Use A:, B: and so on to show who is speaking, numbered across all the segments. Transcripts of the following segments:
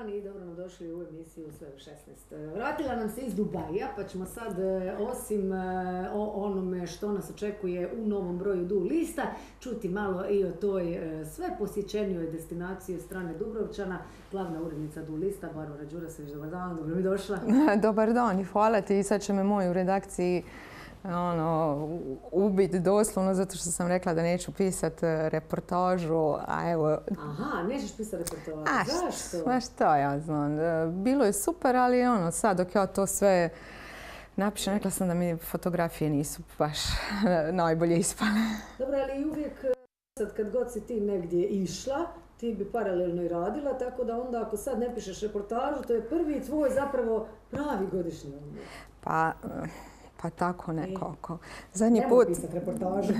A: dan i dobro nam došli u emisiju Sve u 16. Vratila nam se iz Dubaija, pa ćemo sad osim o onome što nas očekuje u novom broju Du lista, čuti malo i o toj sve posjećenijoj destinaciji od strane Dubrovčana. Glavna urednica Du lista, Barbara Đurasović, dobar dan, dobro mi došla.
B: Dobar dan i hvala ti. Sad će me moj u redakciji ubiti doslovno zato što sam rekla da neću pisati reportažu, a evo...
A: Aha, nećeš pisati reportažu. Zašto?
B: Ma što ja znam. Bilo je super, ali sad dok ja to sve napišem, rekla sam da mi fotografije nisu baš najbolje ispale.
A: Dobro, ali uvijek sad kad god si ti negdje išla, ti bi paralelno i radila, tako da onda ako sad ne pišeš reportažu, to je prvi tvoj zapravo pravi godišnji odmor.
B: Pa tako nekako.
A: Zadnji put... Nemoj pisati reportažu.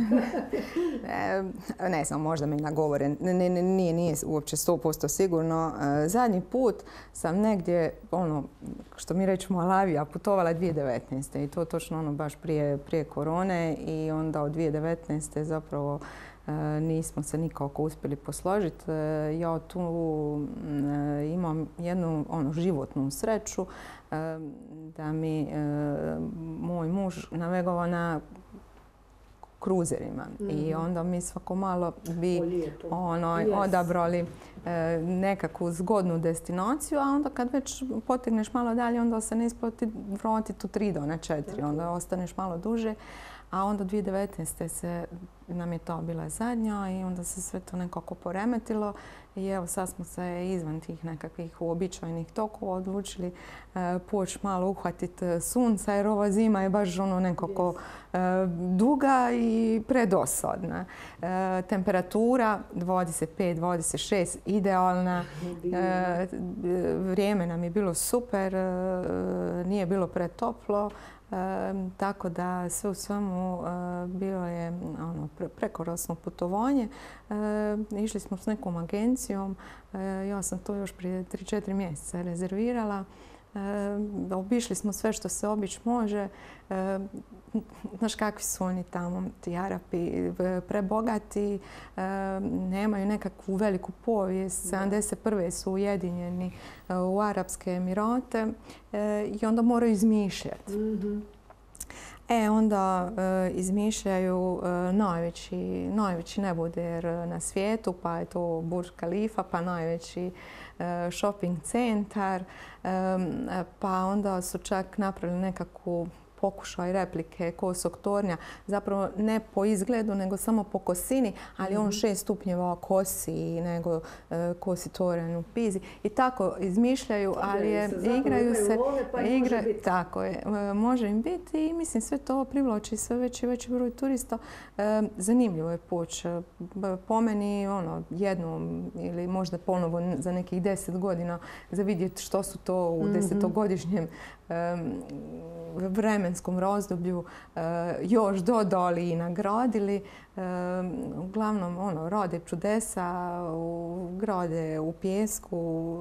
B: Ne znam, možda me nagovore. Nije uopće 100% sigurno. Zadnji put sam negdje, što mi rećemo Alavija, putovala 2019. I to točno baš prije korone. I onda od 2019. zapravo nismo se nikako uspjeli posložiti. Ja tu imam jednu životnu sreću da mi moj muž navegova na kruzerima. I onda mi svako malo bi odabrali nekakvu zgodnu destinaciju, a onda kad već potegneš malo dalje, onda se ne isplati vratiti u 3 do 4, onda ostaneš malo duže. A onda 2019. nam je to bila zadnja i onda se sve to nekako poremetilo i evo sad smo se izvan tih nekakvih uobičajenih tokova odlučili poći malo uhvatiti sunca jer ova zima je baš nekako duga i predosadna. Temperatura 25-26 idealna, vrijeme nam je bilo super, nije bilo pretoplo. Tako da sve u svemu bilo je prekrasno putovanje. Išli smo s nekom agencijom. Ja sam to još prije 3-4 mjeseca rezervirala. Obišli smo sve što se obići može. Znaš kakvi su oni tamo, ti Arapi, prebogati, nemaju nekakvu veliku povijest. 71. su ujedinjeni u Arapske Emirate i onda moraju izmišljati. Onda izmišljaju najveći neboder na svijetu, pa je to Burj Khalifa, pa najveći shopping centar, pa onda su čak napravili nekakvu pokušaj replike kosog tornja, zapravo ne po izgledu, nego samo po kosini, ali on 6 stupnjeva kosi nego kosi toranj u Pizi. I tako izmišljaju, ali igraju se. Tako je, može im biti i mislim sve to privlači sve veći broj turista. Zanimljivo je poći. Po meni jednom ili možda ponovo za nekih 10 godina za vidjeti što su to u 10-godišnjem vremenskom razdoblju još dodali i nagradili. Uglavnom, rade čudesa, grade u pijesku,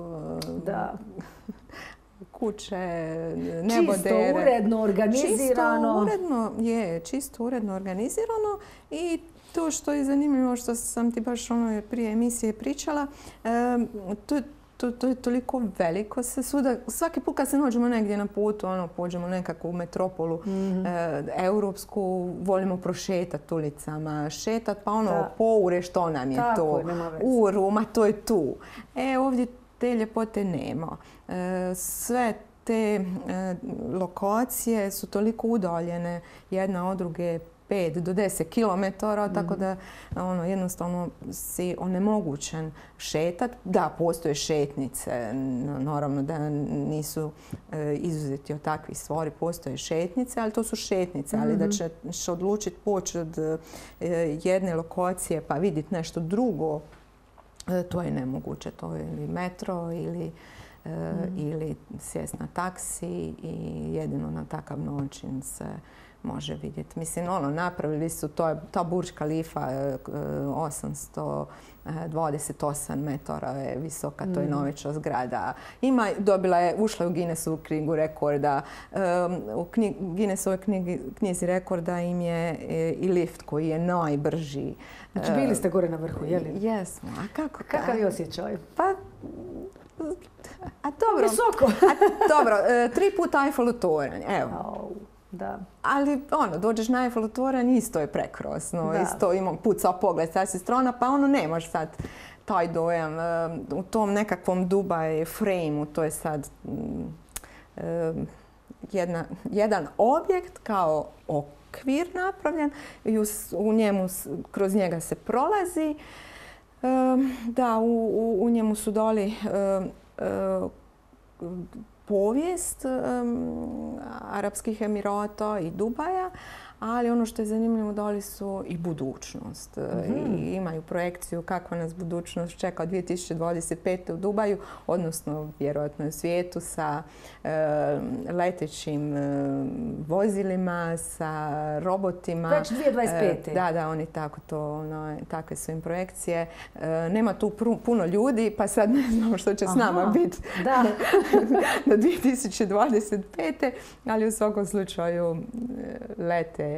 B: kuće, nebodere.
A: Čisto uredno organizirano.
B: Čisto uredno organizirano i to što je zanimljivo, što sam ti baš prije emisije pričala, to je toliko veliko se svuda. Svaki put kad se nađemo negdje na putu, pođemo u nekakvu metropolu europsku, volimo prošetati ulicama, šetati, pa poure što nam je to. Uru, to je tu. Ovdje te ljepote nema. Sve te lokacije su toliko udaljene jedna od druge 5 do 10 km, tako da jednostavno si onemogućen šetat. Da, postoje šetnice, naravno da nisu izuzeti od takvih stvari, postoje šetnice, ali to su šetnice, ali da ćeš odlučiti poći od jedne lokacije pa vidjeti nešto drugo, to je nemoguće. To je ili metro ili sjest na taksi i jedino na takav način se može vidjeti. Mislim, napravili su, ta Burj Khalifa 828 metara je visoka, to je najveća zgrada. Ušla je u Guinnessovu knjigu rekorda. U Guinnessovoj knjizi rekorda im je i lift koji je najbrži.
A: Znači, bili ste gore na vrhu, je li?
B: Jesmo. A kako?
A: Kakav je osjećaj?
B: Pa, A dobro.
A: Visoko.
B: Dobro, 3 puta Eiffelov toranj, evo.
A: Da.
B: Ali dođeš na Eiffelov toranj, isto je prekrasno. Isto imam pucao pogled sa strana, pa nemaš sad taj dojam. U tom nekakvom Dubai frame-u, to je sad jedan objekt kao okvir napravljen i kroz njega se prolazi. Da, u njemu su dali povijest Arapskih Emirata i Dubaja, ali ono što je zanimljivo, dali su i budućnost. I imaju projekciju kakva nas budućnost čeka od 2025. u Dubaju, odnosno vjerojatno u svijetu, sa letećim vozilima, sa robotima.
A: Već 2025.
B: Da, oni takve su im projekcije. Nema tu puno ljudi, pa sad ne znamo što će s nama biti do 2025. Ali u svakom slučaju lete.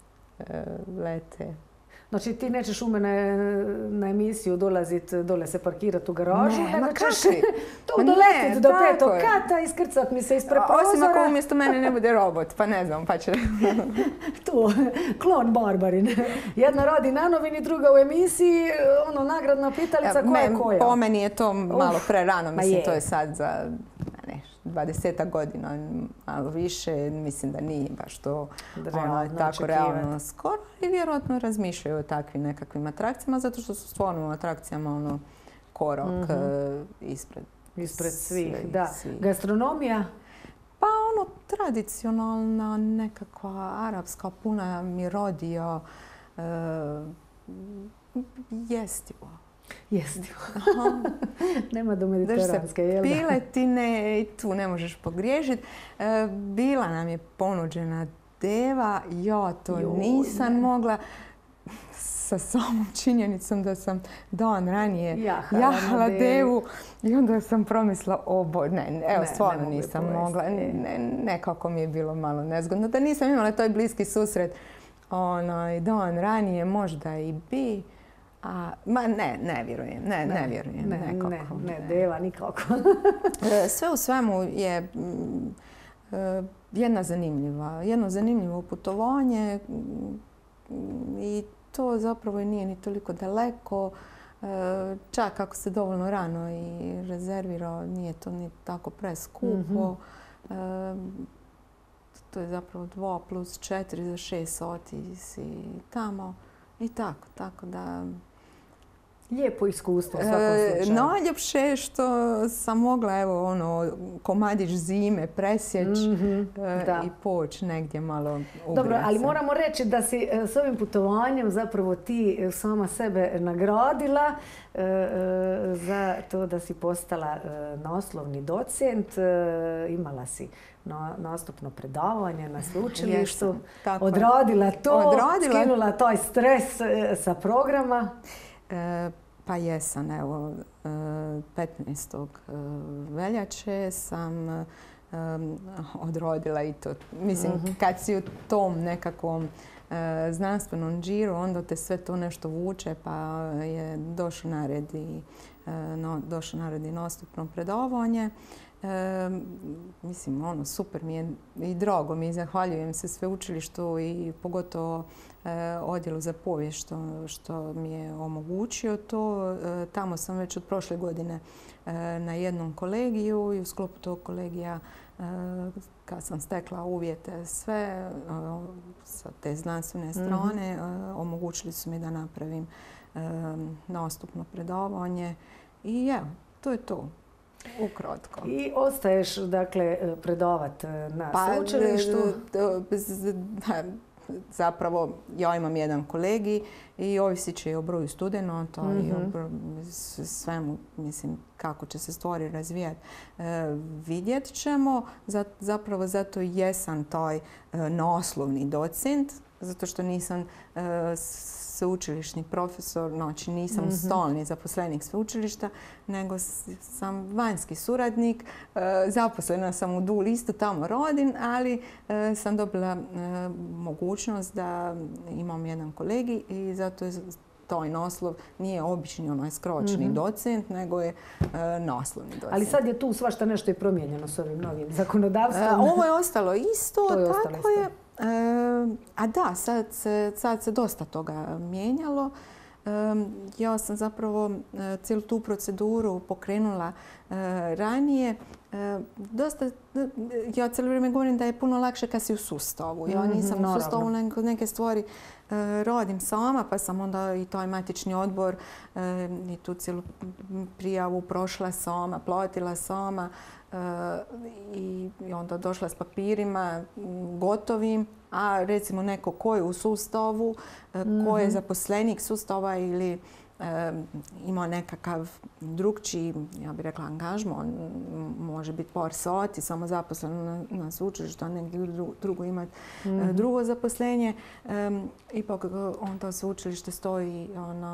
A: Znači ti nećeš u mene na emisiju dolaziti, dole se parkirati u garažu, nego ćeš tu doletiti do 5. kata, iskrcat mi se ispred prozora.
B: Osim ako umjesto mene ne bude robot, pa ne znam, pa će...
A: Tu, klon Barbarin. Jedna radi na novini, druga u emisiji, nagradna pitalica, koja je koja?
B: Po meni je to malo prerano, mislim, to je sad za 20 godina, malo više, mislim da nije baš to tako realno skoro. I vjerojatno razmišljaju o takvim nekakvim atrakcijama, zato što su stvarno u atrakcijama korak
A: ispred svih. Da. Gastronomija?
B: Pa tradicionalna, nekakva arapska, puna mirodija, jestivo.
A: Nema do mediteranske, jel da?
B: Piletine i tu ne možeš pogriješiti. Bila nam je ponuđena deva, ja to nisam mogla. Sa samom činjenicom da sam dan ranije jahala devu i onda sam promislila, stvarno nisam mogla. Nekako mi je bilo malo nezgodno. Da nisam imala taj bliski susret dan ranije, možda i bi. Ne vjerujem.
A: Ne, deva nikako.
B: Sve u svemu je jedno zanimljivo putovanje i to zapravo nije ni toliko daleko. Čak ako se dovoljno rano i rezervira, nije to ni tako preskupo. To je zapravo 2 plus 4 za 6 sati si tamo i tako da...
A: Lijepo iskustvo u svakom slučaju.
B: Najljepše je što sam mogla komadić zime presjeći i poći negdje malo ugrijati.
A: Dobro, ali moramo reći da si s ovim putovanjem zapravo ti sama sebe nagradila za to da si postala naslovni docent. Imala si nastupno predavanje na sveučilištu. Odradila to, skinula taj stres sa programa.
B: Pa jesam, 15. veljače sam odrodila i to. Mislim, kad si u tom nekakvom znanstvenom džiru, onda te sve to nešto vuče, pa je došlo na red i nastupno predavanje. Mislim, super mi je i drago mi, zahvaljujem se sveučilištu i pogotovo odjelu za povijest što mi je omogućio to. Tamo sam već od prošle godine na jednom kolegiju i u sklopu tog kolegija kad sam stekla uvjete sve sa te znanstvene strane, omogućili su mi da napravim nastupno predavanje i evo, to je to. Ukratko.
A: I ostaješ, dakle, predavati na sveučilištu?
B: Zapravo, ja imam jedan kolegij i ovisit će i o broju studenata i o svemu, mislim, kako će se stvari razvijati. Vidjet ćemo, zapravo zato jesam taj naslovni docent, zato što nisam sveučilišni profesor, znači nisam stalni zaposlenik sveučilišta, nego sam vanjski suradnik. Zaposlena sam u DU listu, tamo radim, ali sam dobila mogućnost da imam jedan kolegij i zato je taj naslov nije obični onaj skročni docent, nego je naslovni docent.
A: Ali sad je tu svašta nešto i promijenjeno s ovim novim zakonodavstvom.
B: Ovo je ostalo isto,
A: To je ostalo
B: tako je. A da, sad se dosta toga mijenjalo. Ja sam zapravo cijelu tu proceduru pokrenula ranije. Ja cijelo vrijeme govorim da je puno lakše kad si u sustavu. Ja nisam u sustavu, neke stvari radim sama, pa sam onda i taj matični odbor i tu cijelu prijavu prošla sama, platila sama i onda došla s papirima gotovim. A recimo neko ko je u sustavu, ko je zaposlenik sustava ili ima nekakav drugčiji, ja bih rekla, angažman, može biti par sati, samo zaposlen na sveučilištu, a negdje drugo imati drugo zaposlenje. Ipak onda sveučilište stoji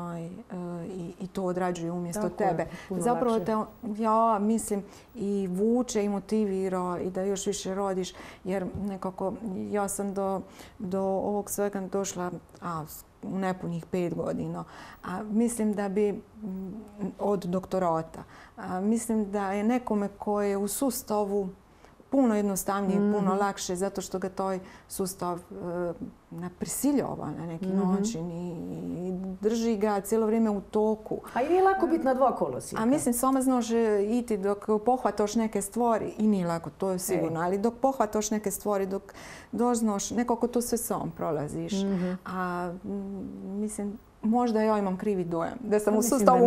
B: i to odrađuje umjesto tebe. Zapravo te, ja mislim, i vuče i motivira i da još više radiš, jer nekako ja sam do ovog svega došla u nepunih 5 godina. A mislim da bi od doktorata. Mislim da je nekome ko je u sustavu puno jednostavnije, puno lakše, zato što ga taj sustav prisiljava na neki način i drži ga cijelo vrijeme u toku.
A: A i nije lako biti na dva kolosijeka.
B: A mislim, sama znaš iti dok pohvataš neke stvari, i nije lako, to je sigurno, ali dok pohvataš neke stvari, dok doznaš, nekako to sve sam prolaziš. A mislim, možda ja imam krivi dojam. Da sam u sustavu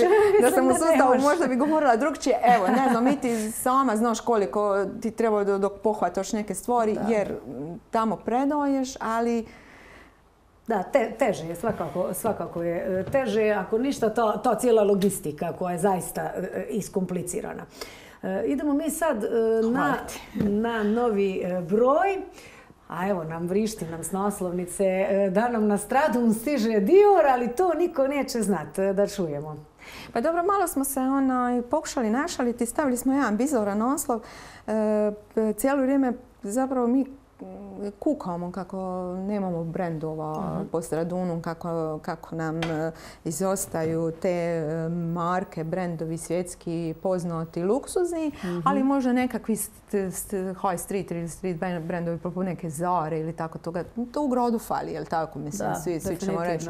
B: možda bi govorila drugčije. Evo, ne znam, i ti sama znaš koliko ti treba dok pohvataš neke stvari, jer tamo predaješ, ali...
A: Da, teže je, svakako je teže. Ako ništa, ta cijela logistika koja je zaista iskomplicirana. Idemo mi sad na novi broj. A evo nam vrišti nam s naslovnice da nam na Stradun stiže Dior, ali to niko neće znati, da čujemo.
B: Pa dobro, malo smo se pokušali našaliti, stavili smo jedan bizoran naslov. Cijelo vrijeme zapravo mi kukamo kako nemamo brendova po Stradunu, kako nam izostaju te marke, brendovi svjetski poznati, luksuzni, ali možda nekakvi high street ili street brendovi poput neke Zare ili tako toga. To u gradu fali, jel tako? Mislim, svi ćemo reći,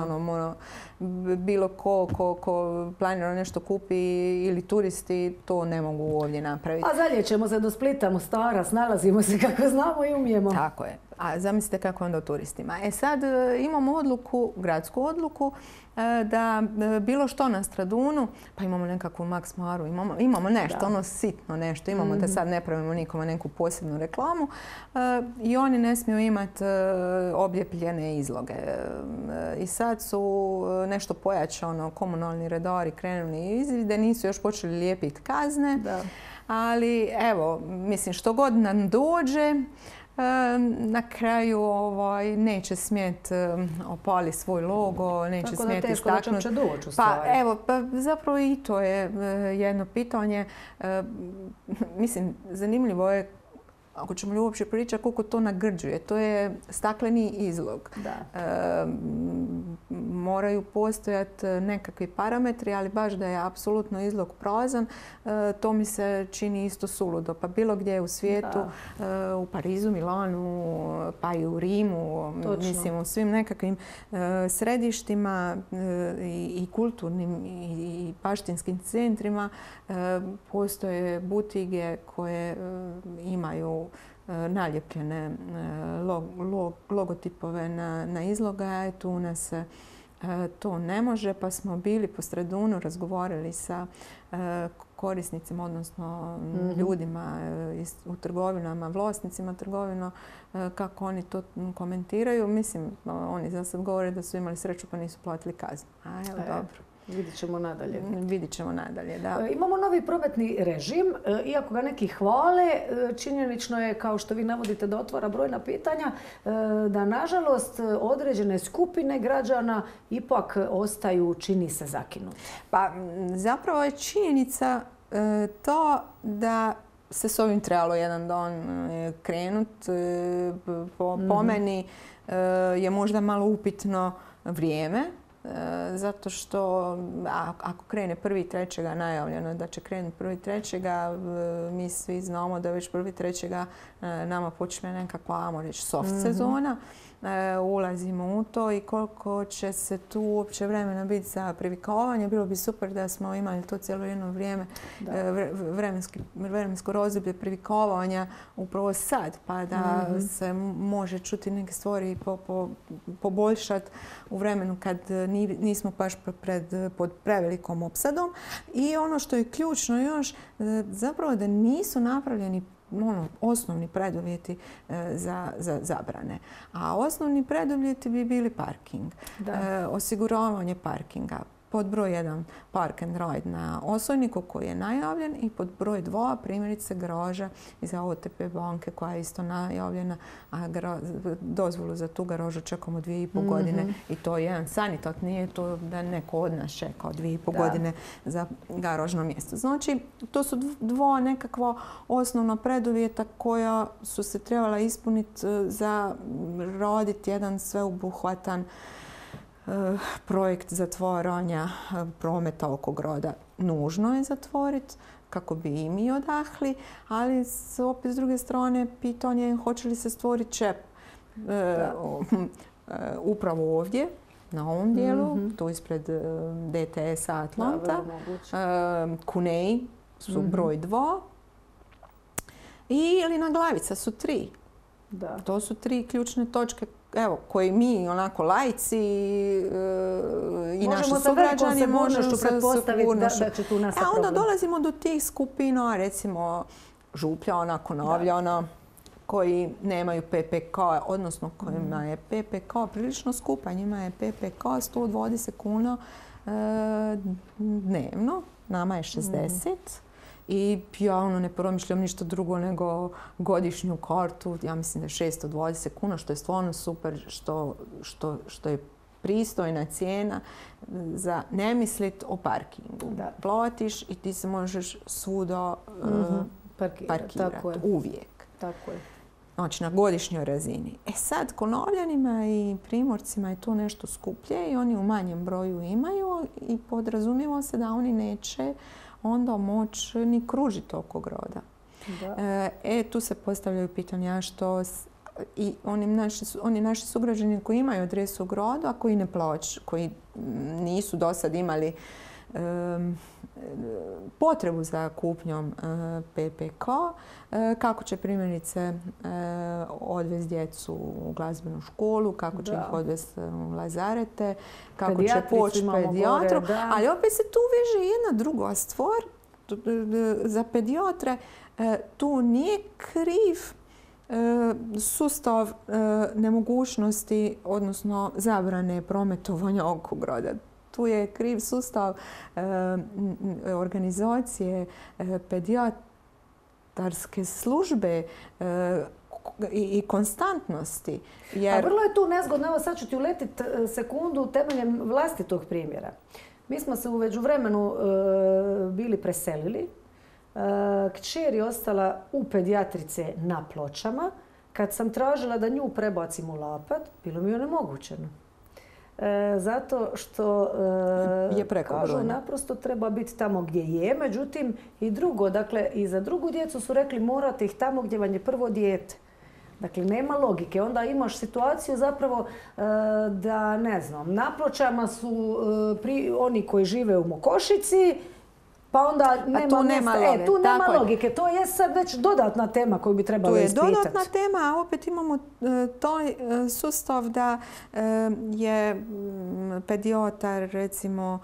B: bilo ko planira nešto kupi ili turisti, to ne mogu ovdje napraviti.
A: A zaljećemo se do Splita, Mostara, snalazimo se kako znamo i umijemo.
B: Tako je. A zamislite kako onda o turistima. Sad imamo odluku, gradsku odluku, da bilo što na Stradunu, pa imamo nekakvu Max Maru, imamo nešto, ono sitno nešto, imamo da sad ne pravimo nikome neku posebnu reklamu i oni ne smiju imati obljepljene izloge. I sad su nešto pojačano, komunalni redari krenuli izvide, nisu još počeli lijepiti kazne, ali evo, mislim, što god nam dođe, na kraju neće smjet opali svoj logo, neće smjet istaknuti. Pa evo, zapravo i to je jedno pitanje. Mislim, zanimljivo je, ako ćemo li uopće pričati, koliko to nagrđuje. To je stakleni izlog. Moraju postojati nekakvi parametri, ali baš da je apsolutno izlog prazan, to mi se čini isto suludo. Pa bilo gdje u svijetu, u Parizu, Milanu, pa i u Rimu, mislim u svim nekakvim središtima i kulturnim i baštinskim centrima postoje butige koje imaju naljepljene logotipove na izloga, a tu u nas to ne može, pa smo bili po Stradunu, razgovarali sa korisnicima, odnosno ljudima u trgovinama, vlasnicima trgovina, kako oni to komentiraju. Mislim, oni za sad govore da su imali sreću pa nisu platili kaznu. A evo, dobro.
A: Vidit ćemo nadalje.
B: Vidit ćemo nadalje, da.
A: Imamo novi prometni režim. Iako ga neki hvale, činjenično je, kao što vi navodite, da otvara brojna pitanja, da nažalost određene skupine građana ipak ostaju, čini se, zakinuti.
B: Pa zapravo je činjenica to da se s ovim trebalo jedan dan krenuti. Po meni je možda malo upitno vrijeme. zato što ako krene 1.3. najavljeno da će krenuti 1.3. mi svi znamo da već 1.3. nama počne nekakva, ajmo reći, soft sezona. Ulazimo u to i koliko će se tu uopće vremena biti za privikovanje. Bilo bi super da smo imali to cijelo jedno vrijeme, vremensko razdoblje privikovanja upravo sad, pa da se može čuti neke stvari poboljšati u vremenu kad nismo baš pod prevelikom opsadom. I ono što je ključno još, zapravo da nisu napravljeni osnovni preduvjeti za zabrane. A osnovni preduvjeti bi bili parking, osiguravanje parkinga. Pod broj 1 park and ride na Osojniku koji je najavljen i pod broj 2 primjerice garaža iza OTP banke koja je isto najavljena, a dozvolu za tu garažu čekamo 2,5 godine i to je jedan sanitat, nije to da neko od nas čekao 2,5 godine za garažno mjesto. Znači, to su dva nekakva osnovna preduvjeta koja su se trebala ispuniti za raditi jedan sveobuhvatan projekt zatvaranja prometa oko grada. Nužno je zatvoriti kako bi i mi odahli, ali opet s druge strane pitanje je hoće li se stvoriti čep upravo ovdje, na ovom dijelu, tu ispred DTS-a Atlanta. Kunej su broj 2 ili na Glavica su 3. To su 3 ključne točke koji mi onako laici i naši sugrađani možemo se pretpostaviti
A: da će tu nastati problem.
B: Onda dolazimo do tih skupina, recimo Župljana, Konavljana, koji nemaju PPK, odnosno kojima je PPK prilično skupa. Njima je PPK 120 kuna dnevno, nama je 60. I ja ne promišljam ništa drugo nego godišnju kartu. Ja mislim da je 620 kuna, što je stvarno super, što je pristojna cijena za ne misliti o parkingu. Platiš i ti se možeš svuda parkirati. Uvijek.
A: Tako je.
B: Znači na godišnjoj razini. Sad Konavljanima i Primorcima je to nešto skuplje i oni u manjem broju imaju i podrazumijeva se da oni neće onda moći ni kružiti oko grada. Tu se postavljaju pitanja što i oni naši sugrađani koji imaju adresu u gradu, a koji ne plaćaju, koji nisu do sad imali potrebu za kupnjom PPK, kako će primjerice odvesti djecu u glazbenu školu, kako će ih odvesti u lazarete, kako će poći pedijatru. Ali opet se tu veže jedna druga stvar. Za pedijatre tu nije kriv sustav nemogućnosti, odnosno zabrane prometovanja oko grada. Tu je kriv sustav organizacije pedijatarske službe i konstantnosti.
A: A vrlo je tu nezgodno, evo sad ću ti uletiti sekundu temeljem vlastitog primjera. Mi smo se u međuvremenu bili preselili. Kćer je ostala u pedijatrice na Pločama. Kad sam tražila da nju prebacim u Lapad, bilo mi je onemogućeno. Zato što kažu naprosto treba biti tamo gdje je. Međutim, i drugo, dakle, i za drugu djecu su rekli morate ih tamo gdje vam je prvo dijete. Dakle, nema logike. Onda imaš situaciju zapravo da, ne znam, na Pločama su oni koji žive u Mokošici, pa onda nema logike. To je sad već dodatna tema koju bi trebalo ispitati.
B: To je dodatna tema, a opet imamo taj sustav da je pedijatar, recimo,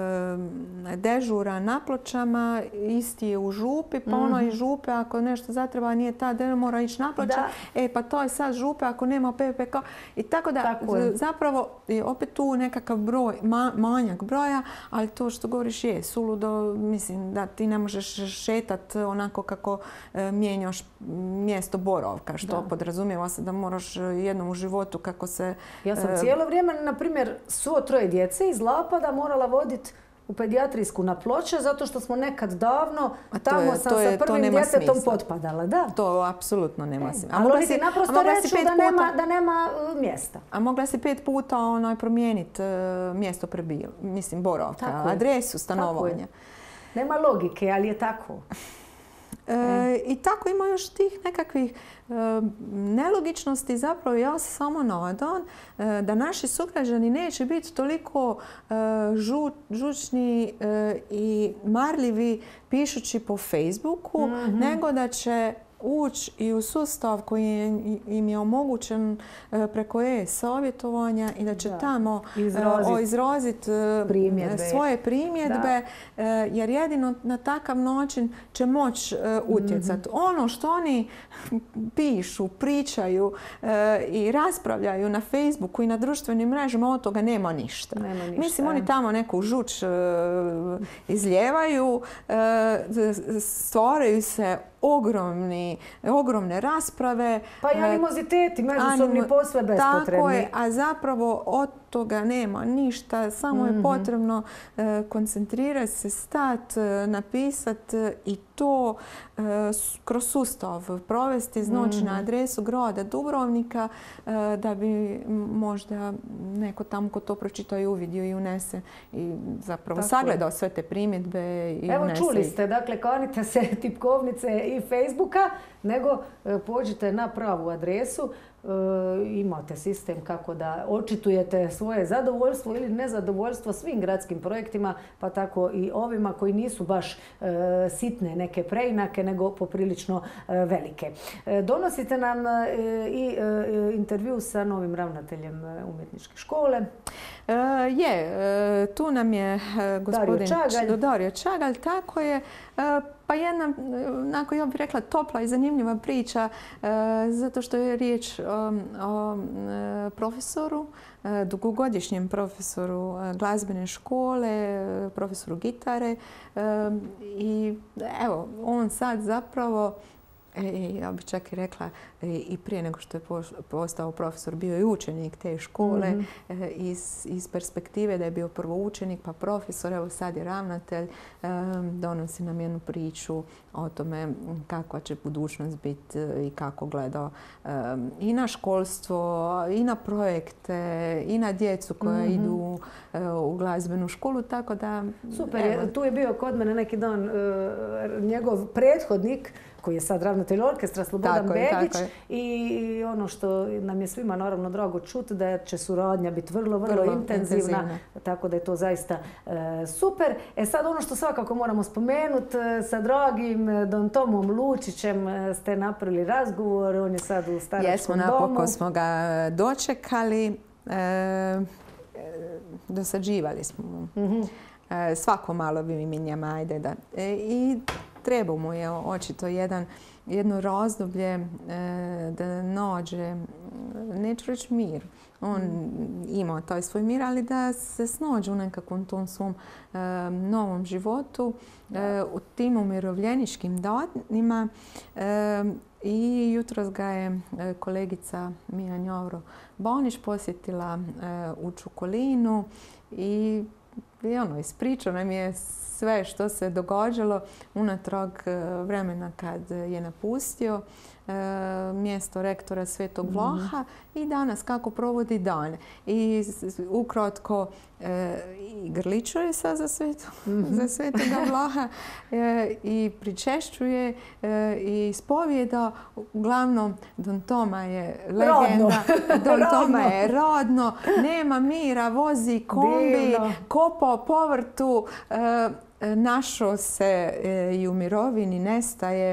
B: dežura na Pločama, isti je u Župi, pa ono iz Župe ako nešto zatreba nije ta da mora ići na Ploče, pa to je sad Župe ako nema PPK. I tako da zapravo je opet tu nekakav broj, manjak broja, ali to što govoriš je suludo, mislim da ti ne možeš šetati onako kako mijenjaš mjesto boravka, što podrazumijeva se da moraš jednom u životu kako se...
A: Ja sam cijelo vrijeme, na primjer, svo troje djece iz Lapada morala voditi u pedijatrijsku na Ploče, zato što smo nekad davno tamo sa prvim
B: nema
A: djetetom
B: smisla.
A: potpadala. Da.
B: To apsolutno nema smisla.
A: Ali oni ti naprosto reću da nema mjesta.
B: A mogla si 5 puta promijeniti mjesto boravka, adresu stanovanja.
A: Nema logike, ali je tako.
B: I tako ima još tih nekakvih nelogičnosti. Zapravo ja se samo nadam da naši sugrađani neće biti toliko žučni i marljivi pišući po Facebooku, nego da će ući i u sustav koji im je omogućen preko savjetovanja i da će tamo izraziti svoje primjedbe, jer jedino na takav način će moći utjecati. Ono što oni pišu, pričaju i raspravljaju na Facebooku i na društvenim mrežama, od toga nema ništa. Mislim, oni tamo neku žuč izljevaju, stvaraju se ogromne rasprave.
A: Pa i animoziteti, međusobni posve bespotrebni.
B: Tako je, a zapravo od toga nema ništa. Samo je potrebno koncentrirati se, stati, napisati i to kroz sustav provesti, znači na adresu grada Dubrovnika, da bi možda neko tamo ko to pročita i uvidio i unese i zapravo sagledao sve te primjedbe i
A: Evo
B: unese.
A: Čuli ste, dakle, kanite se tipkovnice i Facebooka, nego pođite na pravu adresu. Imate sistem kako da očitujete svoje zadovoljstvo ili nezadovoljstvo svim gradskim projektima, pa tako i ovima koji nisu baš sitne neke preinake, nego poprilično velike. Donosite nam i intervju sa novim ravnateljem umjetničke škole.
B: Tu nam je gospodin Dario Čagalj, tako je. Pa jedna, onako ja bih rekla, topla i zanimljiva priča, zato što je riječ o profesoru, dugogodišnjem profesoru glazbene škole, profesoru gitare. I evo, on sad zapravo, ja bih čak i rekla, i prije nego što je postao profesor, bio i učenik te škole, iz perspektive da je bio prvo učenik pa profesor, evo sad je ravnatelj, donosi nam jednu priču o tome kakva će budućnost biti i kako gleda i na školstvo, i na projekte, i na djecu koja idu u glazbenu školu, tako da...
A: Super, tu je bio kod mene neki dan njegov prethodnik, koji je sad ravnatelj orkestra, Slobodan Begić, i ono što nam je svima naravno drago čuti, da će suradnja biti vrlo intenzivna, tako da je to zaista super. Sad ono što svakako moramo spomenuti, sa dragim Don Tomom Lučićem ste napravili razgovor, on je sad u staračkom domu.
B: Napokon smo ga dočekali, dosađivali smo mu. Svako malo bi mi minjama, ajde da... I treba mu je očito jedno razdoblje da nađe, neću reći mir. On ima taj svoj mir, ali da se snađe u nekakvom tom svom novom životu, u tim umirovljeničkim danima. I jutros ga je kolegica Mija Njavro-Banić posjetila u Čukolinu i ispričao nam je sve što se događalo unatrag vremena kad je napustio mjesto rektora Svetog Vlaha i danas kako provodi dane. I ukratko i grličuje sad za Svetoga Vlaha i pričešćuje i ispovijeda. Uglavnom, Don Toma je legenda, Don Toma je rodno, nema mira, vozi kombi, kopa po vrtu, našao se i u mirovini, nestaje.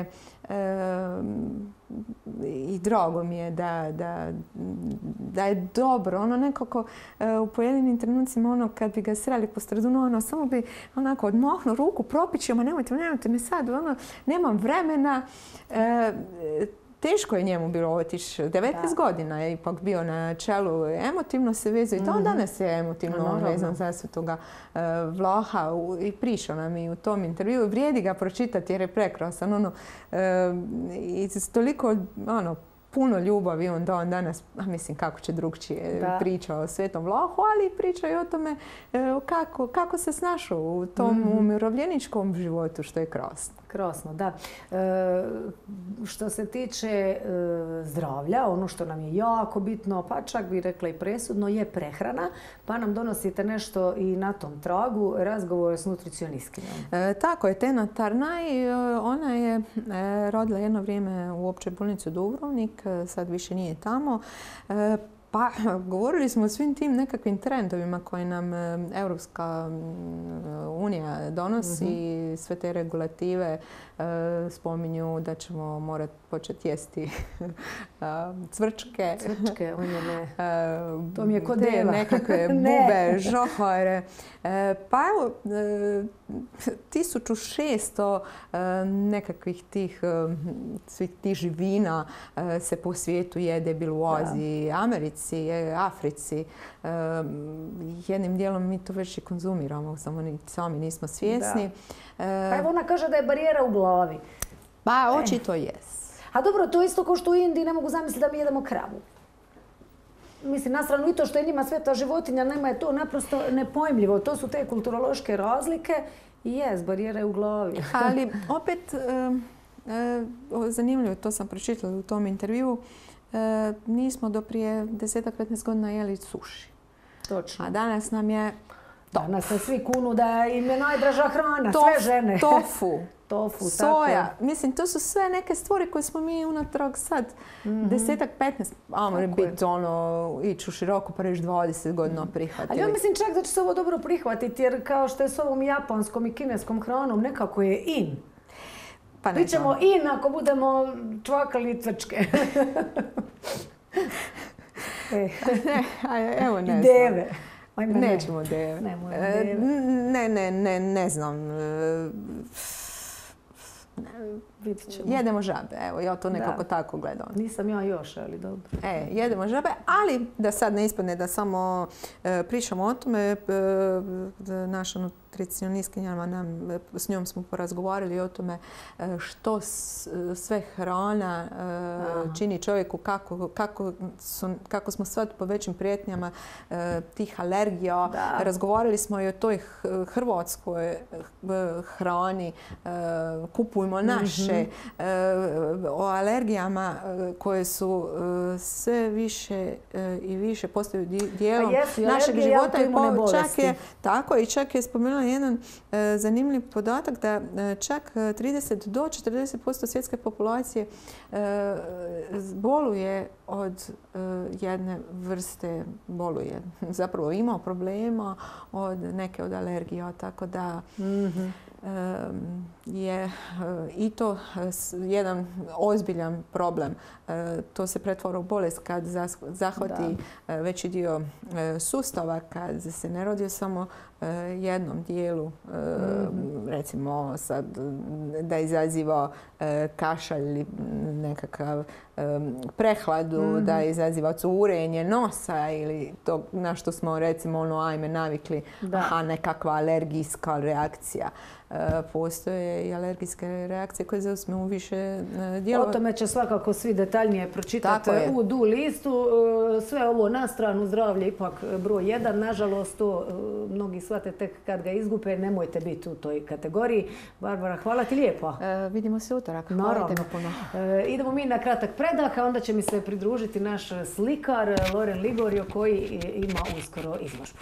B: I drago mi je da je dobro. Ono nekako u pojedinim trenucima, kad bi ga sreli po Stradunu, samo bi onako odmahnuo ruku, propičio, ma nemojte me sad, nemam vremena. Teško je njemu bilo otići. 19 godina je ipak bio na čelu. Emotivno se vezao i to danas je emotivno vezan za Svetoga Vlaha i pričao nam i u tom intervju. Vrijedi ga pročitati jer je prekrasan. I toliko puno ljubavi, onda on danas, mislim kako će drugčije priča o Svetom Vlahu, ali priča i o tome kako se snašao u tom umirovljeničkom životu, što je krasno.
A: Krasno, da. Što se tiče zdravlja, ono što nam je jako bitno, pa čak bi rekla i presudno, je prehrana, pa nam donosite nešto i na tom tragu, razgovor s nutricionistkinjom.
B: Tako je, Tena Tarnaj, ona je rodila jedno vrijeme u općoj bolnici Dubrovnik, sad više nije tamo. Pa, govorili smo o svim tim nekakvim trendovima koje nam Europska unija donosi, sve te regulative spominju da ćemo morati početi jesti cvrčke.
A: Cvrčke, to mi je kod deva.
B: Nekakve bube, žohore. Pa evo, 1600 nekakvih svih tih živina se po svijetu jede, bilo u Aziji, Americi, Africi. Jednim dijelom mi to već i konzumiramo, samo sami nismo svjesni.
A: Pa evo ona kaže da je barijera u glavi.
B: Pa očito jes.
A: A dobro, to je isto kao što u Indiji ne mogu zamisliti da mi jedemo kravu. Mislim, na stranu i to što je njima sveta životinja, nama je to naprosto nepojmljivo. To su te kulturološke razlike i jes, barijera je u glavi.
B: Ali opet, zanimljivo, to sam pročitala u tom intervju, nismo do prije 10-15 godina jeli suši.
A: Točno.
B: A danas nam je
A: danas se svi kunu da im je najdraža hrana, sve žene.
B: Tofu, soja. Mislim, to su sve neke stvari koje smo mi unatrag sad 10-15, ajmo biti ići u široko pa reći 20 godina prihvatili.
A: Ali ja mislim čak da će se ovo dobro prihvatiti jer kao što je s ovom japanskom i kineskom hranom nekako je in. Pa ne ćemo in ako budemo čvakali cvrčke.
B: Evo ne znam.
A: Deve.
B: Nećemo deve. Ne znam. Jedemo žabe, evo, ja to nekako tako gledam.
A: Nisam ja još, ali dobro.
B: Jedemo žabe, ali da sad ne ispadne da samo pričamo o tome, naša nutricionistkinja, s njom smo porazgovarali o tome što sve hrana čini čovjeku, kako smo sad po većim prijetnjama tih alergija. Razgovarali smo i o toj hrvatskoj hrani, kupujmo naše, o alergijama koje su sve više i više postaju dijelom našeg života. Čak je spomenula jedan zanimljiv podatak da čak 30 do 40% svjetske populacije boluje od jedne vrste zapravo ima problema od neke od alergija, tako da je i to jedan ozbiljan problem. To se pretvara u bolest kad zahvati veći dio sustava, kad se ne radi samo jednom dijelu, recimo sad da izaziva kašalj ili nekakav prehladu, da izaziva curenje nosa ili to na što smo recimo navikli, nekakva alergijska reakcija. Postoje i alergijske reakcije koje zauzmu više dijelova.
A: O tome će svakako svi detaljnije pročitati u DU listu. Sve ovo na stranu zdravlje ipak broj 1. Nažalost, to mnogi shvate tek kad ga izgube. Nemojte biti u toj kategoriji. Barbara, hvala ti lijepo.
B: Vidimo se utorak.
A: Naravno. Idemo mi na kratak predah, a onda će mi se pridružiti naš slikar Loren Ligorio koji ima uskoro izložbu.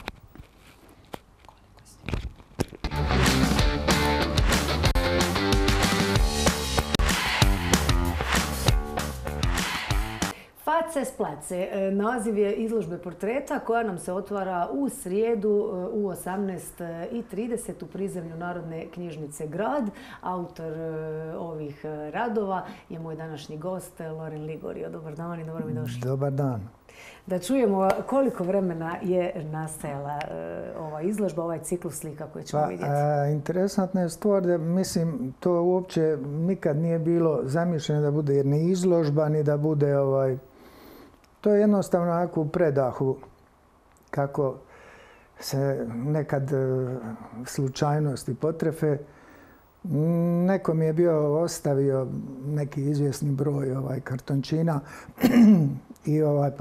A: Face s place. Naziv je izložbe portreta koja nam se otvara u srijedu u 18:30 u prizemlju Narodne knjižnice Grad. Autor ovih radova je moj današnji gost Loren Ligorio. Dobar dan i dobro mi došli.
C: Dobar dan.
A: Da čujemo koliko vremena je nastajala ova izložba, ovaj ciklus slika koji ćemo vidjeti.
C: Interesantna je stvar da, mislim, to uopće nikad nije bilo zamišljeno da bude ni izložba, ni da bude to je jednostavno onako u predahu kako se nekad slučajnosti potrefe. Neko mi je bio ostavio neki izvjesni broj kartončina i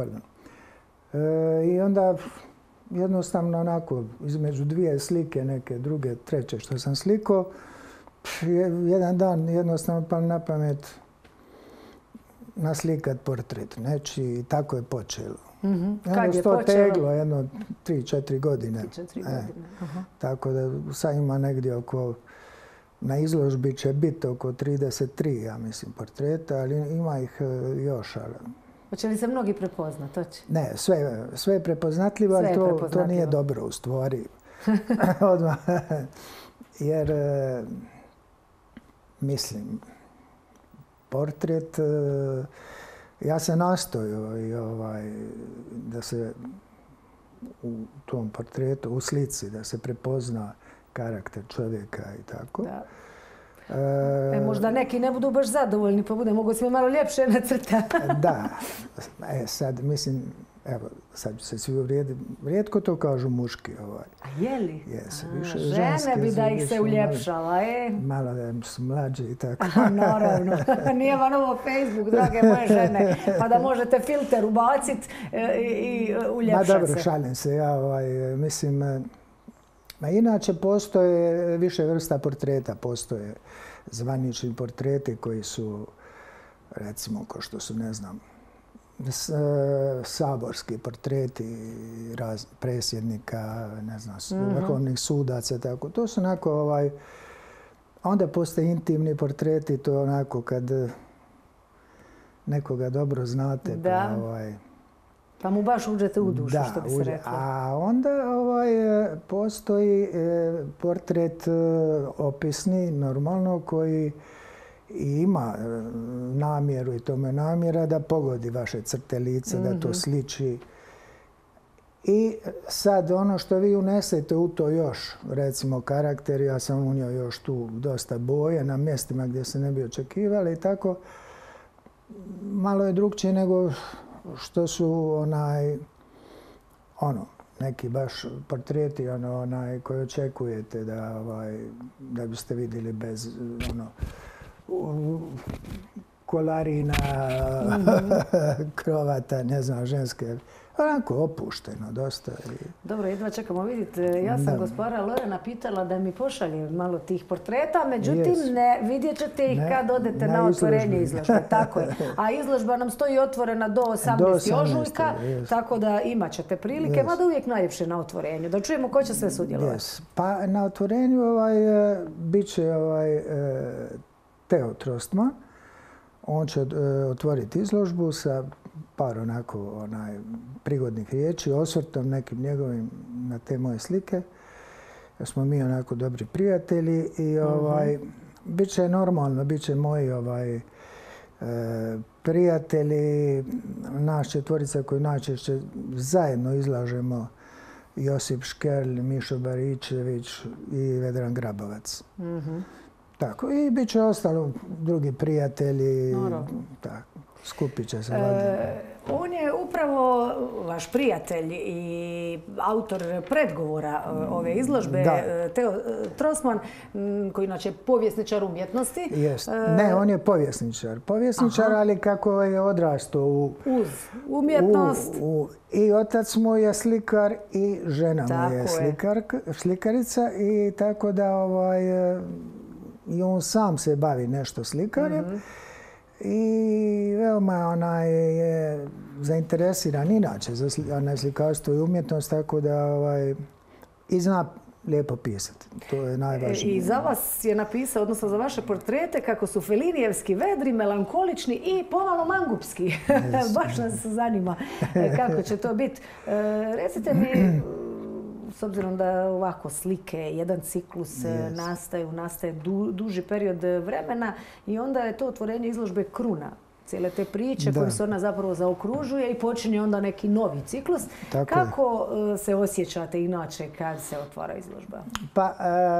C: i onda jednostavno onako između dvije slike, neke druge, treće što sam slikao, jedan dan jednostavno palo na pamet naslikat portret nečiji i tako je počelo.
A: Kad je
C: to
A: počelo?
C: teglo jedno 3-4 godine.
A: 3-4 godine.
C: Tako da sad ima negdje na izložbi će biti oko 33, ja mislim, portreta, ali ima ih još.
A: Hoće li se mnogi prepoznat?
C: Ne, sve je prepoznatljivo, ali to nije dobro u stvari. Odmah. Jer, mislim, portret, ja sam nastojao da se u tom portretu, u slici, da se prepozna karakter čovjeka i tako.
A: Da. Možda neki ne budu baš zadovoljni, pa bude mogu se malo ljepše nacrtati.
C: Da. Sad, mislim, evo, sad će se svi uvrijediti. Rijetko to kažu muški.
A: A je li?
C: Jesu.
A: Žene bi da ih se uljepšala,
C: Malo da su mlađi i tako.
A: Naravno. Nije vam ovo Facebook, drage moje žene, pa da možete filter ubaciti i uljepšati se.
C: Dobro, šalim se. Ja mislim, inače postoje više vrsta portreta. Postoje zvanični portreti koji su, recimo, kao što su, ne znam, saborski portreti predsjednika, ne znam, vrhovnih sudaca, tako. To su onako, onda postoje intimni portreti, to je onako kad nekoga dobro znate,
A: pa mu baš uđete u dušu, što bi se reklo.
C: A onda postoji portret opisni, normalno, koji ima namjeru i tome namjera da pogodi vaše crte lica, da to sliči. I sad ono što vi unesete u to još, recimo karakter, ja sam unio još tu dosta boje na mjestima gdje se ne bi očekivali i tako, malo je drukčije nego što su neki baš portreti koji očekujete da biste vidjeli bez kolarina, krovata, ne znam, ženske. Onako opušteno dosta.
A: Dobro, jedva čekamo vidjeti. Ja sam gospodara Lorena pitala da mi pošalje malo tih portreta, međutim vidjet ćete ih kad odete na otvorenje izložbe. Tako je. A izložba nam stoji otvorena do 18. ožujka, tako da imat ćete prilike, mada uvijek najljepše na otvorenju. Da čujemo ko će sve sudjelovati.
C: Pa na otvorenju bit će Teo Trostman. On će otvoriti izložbu sa par onako prigodnih riječi, osvrtom nekim njegovim na te moje slike. Jer smo mi onako dobri prijatelji i bit će normalno, bit će moji prijatelji, naš četvorica koju najčešće zajedno izlažemo, Josip Škerl, Mišo Baričević i Vedran Grabovac. Tako, i bit će ostalo drugi prijatelji. Tako, skupit će se.
A: On je upravo vaš prijatelj i autor predgovora ove izložbe, Teo Trostman, koji inače je povjesničar umjetnosti.
C: Ne, on je povjesničar. Povjesničar, ali kako je odrastao
A: uz umjetnost.
C: I otac mu je slikar i žena mu je slikarica i tako da i on sam se bavi nešto slikarjem. I veoma je zainteresiran inače za slikarstvo i umjetnost, tako da i zna lijepo pisati. To je najvažnije.
A: I za vas je napisao, odnosno za vaše portrete, kako su felinijevski, vedri, melankolični i pomalo mangupski. Baš nas zanima kako će to biti. Recite mi, s obzirom da ovako slike, jedan ciklus nastaje duži period vremena i onda je to otvorenje izložbe kruna cijele te priče koje se ona zapravo zaokružuje i počinje onda neki novi ciklus. Kako se osjećate inače kad se otvara izložba?
C: Pa,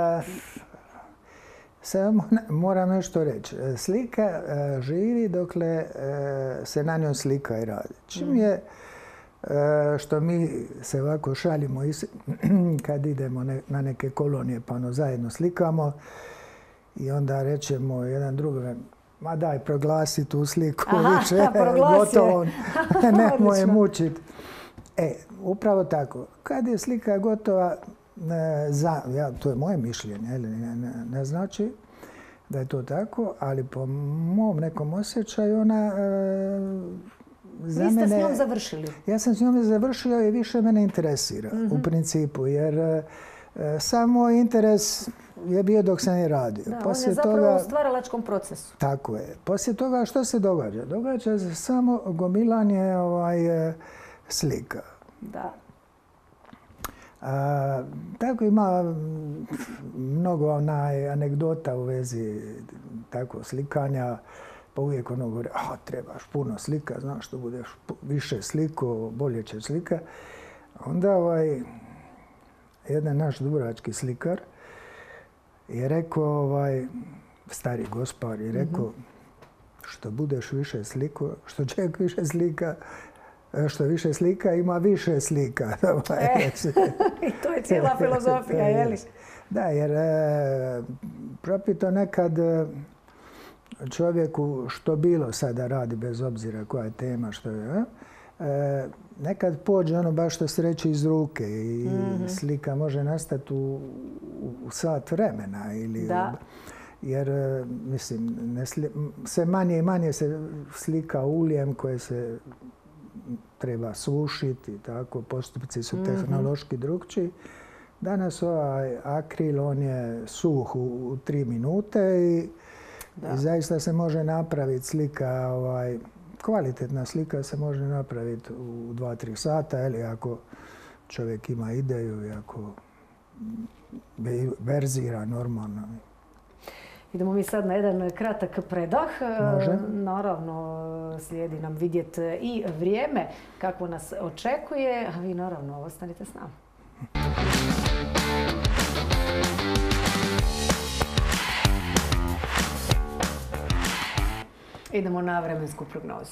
C: sad moram nešto reći. Slika živi dokle se na njoj slika i radi. Čim je što mi se ovako šalimo kad idemo na neke kolonije pa zajedno slikamo I onda rećemo jedan drugome, ma daj, proglasi tu sliku više,
A: gotovo,
C: nemoj je mučiti. Upravo tako. Kad je slika gotova, to je moje mišljenje, ne znači da je to tako, ali po mom nekom osjećaju ona za mene...
A: Vi ste s njom završili?
C: Ja sam s njom završio i više mene interesira u principu, jer sam moj interes je bio dok sam je radio.
A: Da, on je zapravo u stvaralačkom procesu.
C: Tako je. Poslije toga što se događa? Događa se samo gomilanje slika.
A: Da.
C: Tako ima mnogo anegdota u vezi tako slikanja. Pa uvijek ono govori, trebaš puno slika, znaš što budeš više sliko, bolje će slika. Onda jedan naš dubrovački slikar je rekao, stari gospar je rekao, što budeš više sliko, što čovjek više slika, što više slika ima više slika.
A: I to je cijela filozofija, je li?
C: Da, jer propito nekad čovjeku što bilo sada radi, bez obzira koja je tema, što je, nekad pođe ono baš što se reći iz ruke i slika može nastati u sat vremena. Jer, mislim, sve manje i manje se slika uljem koje se treba sušiti, tako, postupci su tehnološki drukčiji. Danas ovaj akril, on je suh u 3 minute i zaista se može napraviti slika, kvalitetna slika se može napraviti u 2-3 sata, ili ako čovjek ima ideju i ako verzira normalno.
A: Idemo mi sad na jedan kratak predah.
C: Može.
A: Naravno, slijedi nam vidjeti i vrijeme kako nas očekuje, a vi naravno ostanite s nama. Idemo na vremensku prognozu.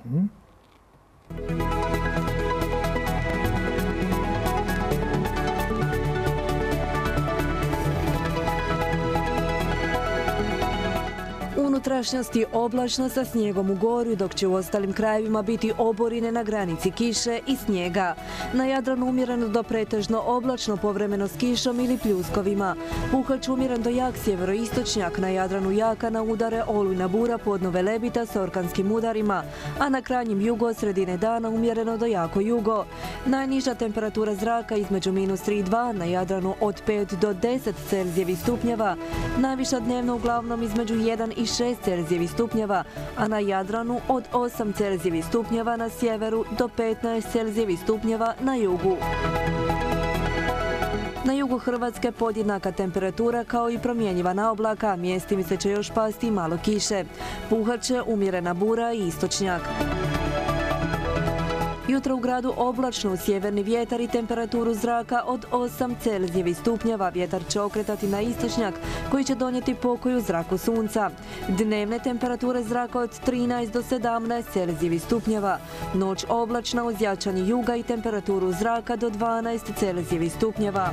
D: Unutrašnjosti oblačno sa snijegom u Gorju, dok će u ostalim krajevima biti oborine na granici kiše i snijega. Na Jadranu umjereno do pretežno oblačno, povremeno s kišom ili pljuskovima. Puhać umjeren do jak sjeveroistočnjak, na Jadranu jaka na udare olujna bura, podno Velebita s orkanskim udarima, a na krajnjim jugu od sredine dana umjereno do jako jugo. Najniža temperatura zraka između -3 i 2, na Jadranu od 5 do 10 Celzijevih stupnjeva, najviša dnevno uglavnom između 1 i 6 Celzijevih stupnjeva, a na Jadranu od 8 Celzijevih stupnjeva na sjeveru do 15 Celzijevih stupnjeva na jugu. Na jugu Hrvatske podjednaka temperatura kao i promjenjiva na oblaka, mjestimice će još pasti malo kiše. Puhat će umjerena bura i istočnjak. Jutro u gradu oblačno, uz sjeverni vjetar i temperaturu zraka od 8 Celzijevih stupnjeva. Vjetar će okretati na istočnjak koji će donijeti pokoj u zraku sunca. Dnevne temperature zraka od 13 do 17 Celzijevih stupnjeva. Noć oblačna uz jačanje juga i temperaturu zraka do 12 Celzijevih stupnjeva.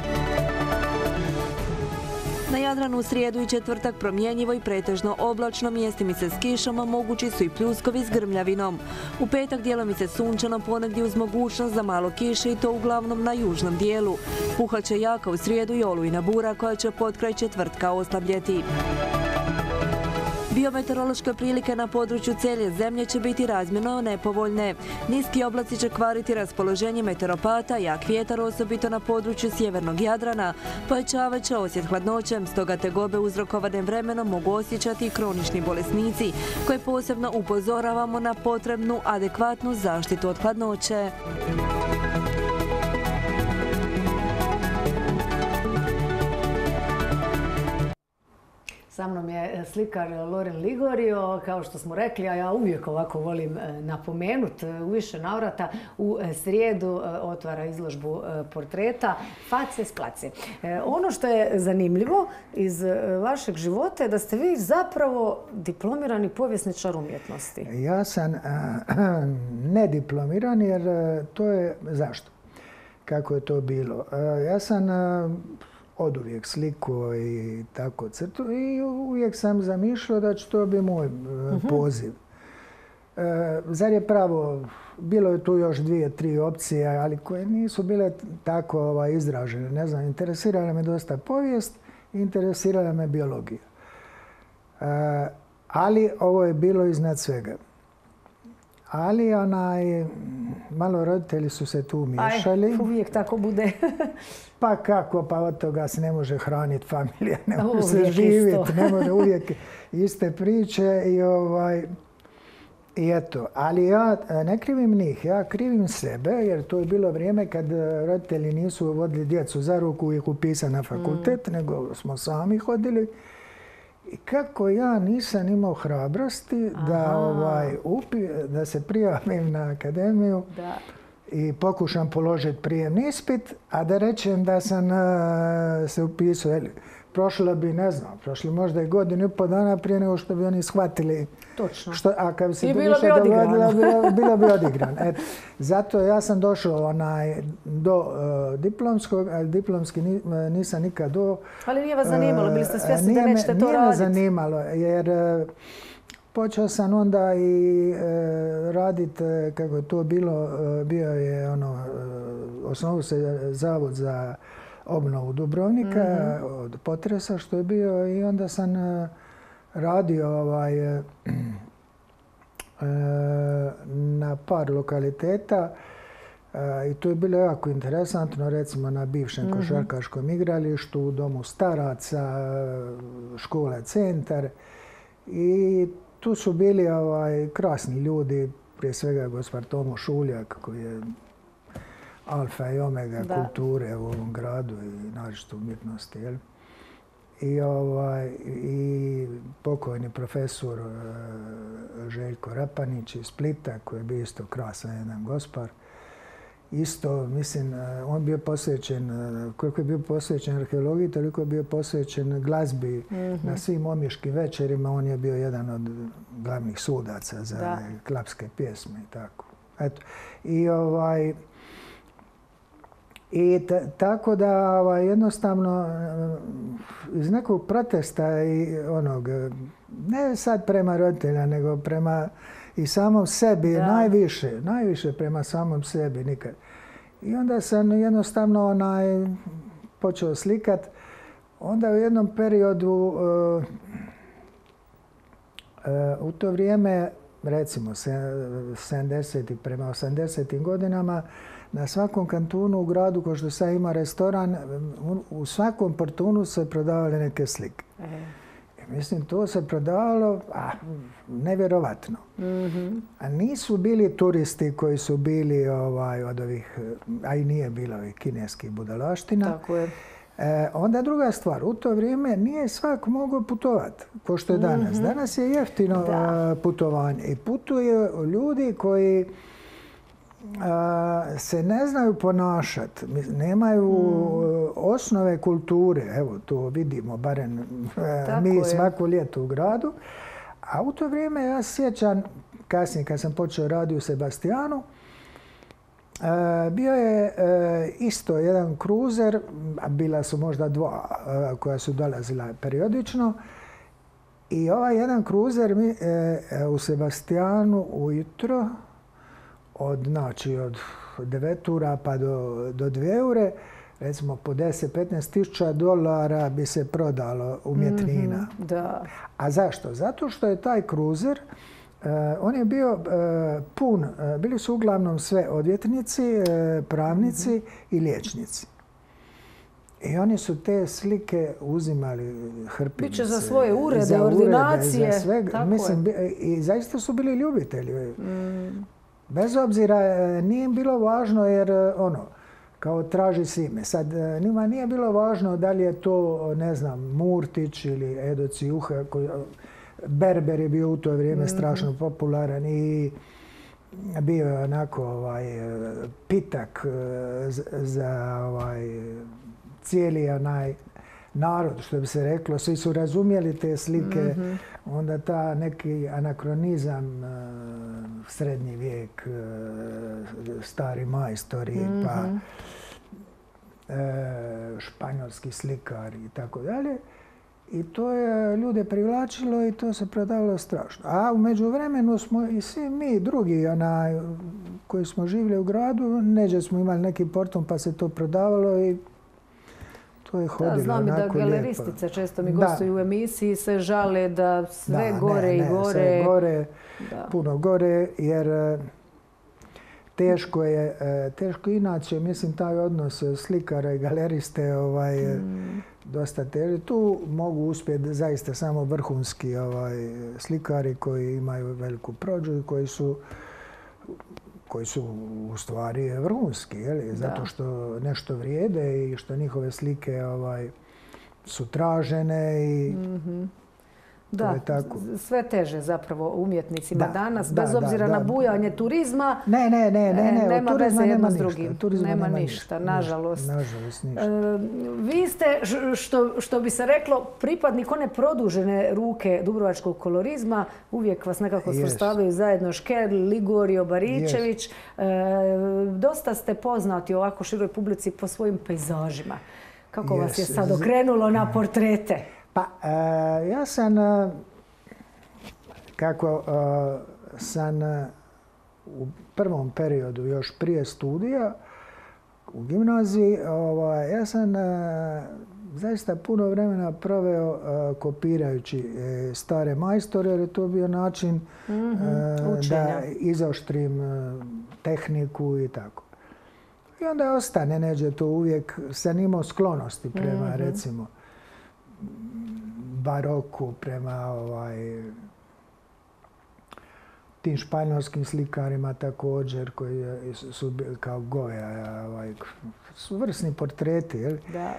D: Na Jadranu u srijedu i četvrtak promjenjivo i pretežno oblačno, mjestimice s kišom, a mogući su i pljuskovi s grmljavinom. U petak djelomice sunčano, ponegdje uz mogućnost za malo kiše i to uglavnom na južnom dijelu. Puhat će jaka u srijedu i olujna bura koja će potkraj četvrtka oslabljeti. Biometeorološke prilike na području cijele zemlje će biti razmjerno nepovoljne. Niski oblaci će kvariti raspoloženje meteoropata, jak vjetar osobito na području sjevernog Jadrana, pojačavat će osjet hladnoćem, stoga tegobe uzrokovane vremenom mogu osjećati i kronični bolesnici, koje posebno upozoravamo na potrebnu adekvatnu zaštitu od hladnoće.
A: Sa mnom je slikar Loren Ligorio, kao što smo rekli, a ja uvijek ovako volim napomenuti, u više navrata u srijedu otvara izložbu portreta Face s place. Ono što je zanimljivo iz vašeg života je da ste vi zapravo diplomirani povjesničar umjetnosti.
C: Ja sam nediplomiran jer to je zašto? Kako je to bilo? Ja sam oduvijek sliku i tako crtu i uvijek sam zamišljao da će to biti moj poziv. Zar je pravo, bilo je tu još 2-3 opcije, ali koje nisu bile tako izražene. Ne znam, interesirala me dosta povijest i interesirala me biologija. Ali ovo je bilo iznad svega. Ali malo roditelji su se tu miješali.
A: Uvijek tako bude.
C: Pa kako, pa od toga se ne može hraniti familija, ne može se živjeti, ne može uvijek iste priče i eto. Ali ja ne krivim njih, ja krivim sebe jer to je bilo vrijeme kad roditelji nisu vodili djecu za ruku i ih upisali na fakultet, nego smo hodili. I kako ja nisam imao hrabrosti da se prijavim na akademiju i pokušam položiti prijemni ispit, a da rečem da sam se upisao. Prošlo bi, ne znam, možda i godinu i pol dana prije nego što bi oni shvatili.
A: Točno.
C: A kad bi se
A: bilo bi odigrano.
C: Bilo bi odigrano. Zato ja sam došao do diplomskog, ali diplomski nisam nikad do...
A: Ali nije vas zanimalo, bili ste svjesni da nećete to raditi?
C: Nije me zanimalo, jer počeo sam onda i raditi, kako je to bilo, bio je osnovao se Zavod za obnovu Dubrovnika od potresa što je bio i onda sam radio na par lokaliteta i to je bilo jako interesantno, recimo na bivšem košarkaškom igralištu, u domu staraca, škola Centar i tu su bili krasni ljudi, prije svega gospodin Tomo Šuljak koji je alfa i omega kulture u ovom gradu i naročito umjetnosti. I pokojni profesor Željko Rapanić iz Splita koji je bio isto krasan jedan gospar. Isto, mislim, on bio posvećen, koliko je bio posvećen arheologiji, toliko je bio posvećen glazbi na svim omiškim večerima. On je bio jedan od glavnih sudaca za klapske pjesme i tako. Eto. I tako da jednostavno iz nekog protesta i ne sad prema roditelja, nego prema i samom sebi, najviše prema samom sebi nikad. I onda sam jednostavno počeo slikat. Onda u jednom periodu, u to vrijeme, recimo 70. prema 80. godinama, na svakom kantunu u gradu, ko što sad ima restoran, u svakom portunu se prodavale neke slike. Mislim, to se prodavalo nevjerovatno. A nisu bili turisti koji su bili od ovih, a i nije bilo ovih kineskih budalaština.
A: Tako je.
C: Onda druga stvar, u to vrijeme nije svak mogao putovati, ko što je danas. Danas je jeftino putovanje i putuju ljudi koji se ne znaju ponašati, nemaju osnove kulture. Evo, to vidimo, barem mi svako ljeto u gradu. A u to vrijeme ja se sjećam, kasnije kad sam počeo raditi u Sebastijanu, bio je isto jedan kruzer, bila su možda dva koja su dolazila periodično. I ovaj jedan kruzer u Sebastijanu ujutro, od 9 ura pa do 2 ure, recimo po 10-15 tisuća dolara bi se prodalo umjetnina. A zašto? Zato što je taj kruzer, on je bio pun, bili su uglavnom sve odvjetnici, pravnici i liječnici. I oni su te slike uzimali hrpinice.
A: Biće za svoje urede, ordinacije.
C: Za sve. Mislim, i zaista su bili ljubitelji. Bez obzira, nije im bilo važno jer kao traži si ime. Sad, njima nije bilo važno da li je to, ne znam, Murtić ili Edo Cijuha. Berber je bio u to vrijeme strašno popularan i bio je onako pitak za cijeli narod, što bi se reklo. Svi su razumjeli te slike. Onda ta neki anakronizam, srednji vijek, stari majstori, pa španjolski slikari i tako dalje. I to je ljude privlačilo i to se prodavalo strašno. A u međuvremenu smo i svi mi drugi koji smo živjeli u gradu, neđe smo imali neki portom pa se to prodavalo i to je hodilo onako lijepo.
A: Znam i da galeristice često mi gostuju u emisiji se žale da sve gore i gore.
C: Sve gore, puno gore, jer teško je inače, mislim, taj odnos slikara i galeriste dosta teži. Tu mogu uspjeti zaista samo vrhunski slikari koji imaju veliku prođu i koji su u stvari vrhunski, zato što nešto vrijede i što njihove slike su tražene i to je tako.
A: Sve teže zapravo umjetnicima danas, bez obzira na bujanje turizma.
C: Nema
A: veze jedno s drugim. Nema ništa, nažalost.
C: Nažalost ništa.
A: Vi ste, što bi se reklo, pripadnik one produžene ruke dubrovačkog kolorizma. Uvijek vas nekako svrstavaju zajedno Škerl, Ligorio, Baričević. Dosta ste poznati ovako široj publici po svojim pejzažima. Kako vas je sad okrenulo na portrete?
C: Pa, ja sam, u prvom periodu, još prije studija u gimnaziji, ja sam zaista puno vremena proveo kopirajući stare majstore, jer je to bio način da izoštrim tehniku i tako. I onda ostane, neđe to uvijek, sam imao sklonosti prema, recimo, baroku, prema tim španjolskim slikarima također, koji su kao Goya, su vrsni portreti.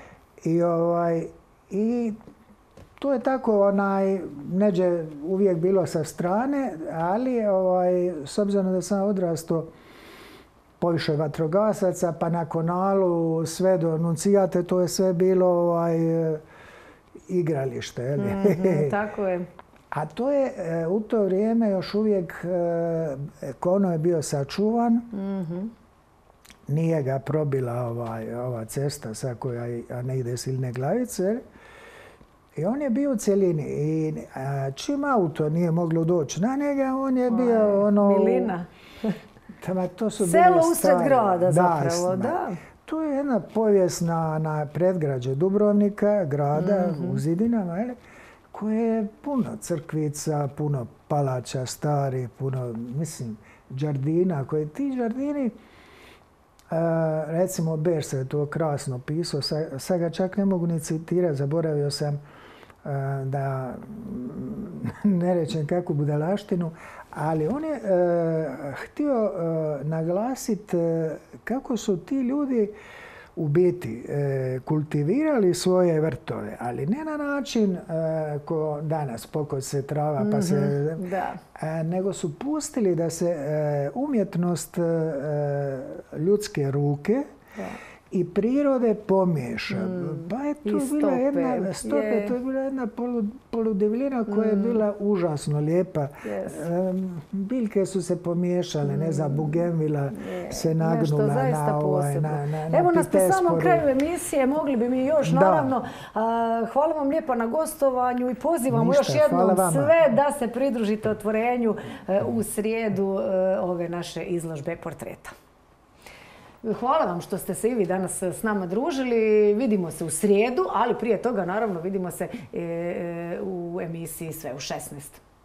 C: I to je tako neđe uvijek bilo sa strane, ali s obzirom da sam odrastao poviše vatrogasaca, pa na Konalu sve do Nuncijate, to je sve bilo igralište.
A: Tako je.
C: A to je u to vrijeme još uvijek, Kono je bio sačuvan, nije ga probila ova cesta sa koja ne ide Silne Glavice. I on je bio u cjelini. I čim auto nije moglo doći na njega, on je bio
A: milina.
C: Selo
A: usred grada zapravo, da.
C: To je jedna povijesna na predgrađe Dubrovnika, grada u zidinama, koje je puno crkvica, puno palača stari, puno, mislim, džardina. Ti džardini, recimo Bersa je to krasno pisao, sad ga čak ne mogu ni citirati, zaboravio sam da ne rečem kakvu budalaštinu, ali on je htio naglasiti kako su ti ljudi u biti kultivirali svoje vrtove, ali ne na način ko danas pokose trava pa se... nego su pustili da se umjetnost ljudske ruke i prirode pomiješa. Pa je tu bila jedna stope, to je bila jedna poludivljina koja je bila užasno lijepa. Biljke su se pomiješale, ne znam, bugenvila se nagnula na
A: evo nas pri samom kraju emisije, mogli bi mi još, naravno. Hvala vam lijepo na gostovanju i pozivamo još jednom sve da se pridružite otvorenju u srijedu ove naše izložbe portreta. Hvala vam što ste se i vi danas s nama družili. Vidimo se u srijedu, ali prije toga naravno vidimo se u emisiji Sve u 16.